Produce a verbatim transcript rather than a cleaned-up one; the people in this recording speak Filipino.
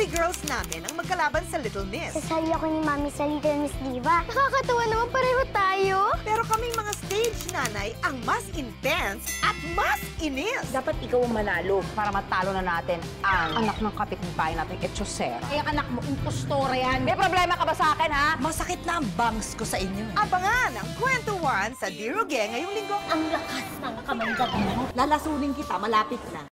Coffee Girls namin ang magkalaban sa Little Miss. Sasali ako ni Mami sa Little Miss Diva. Nakakatawa naman, pareho tayo. Pero kaming mga stage nanay ang mas intense at mas inis. Dapat ikaw ang manalo para matalo na natin ang anak ng kapitbahay natin, Etchosera. Kaya anak mo, impostora yan. May problema ka ba sa akin, ha? Masakit na ang bangs ko sa inyo. Abangan ang kwentuhan sa Diroge ngayong linggo. Ang lakas ng kamay mo. Lalasunin kita, malapit na.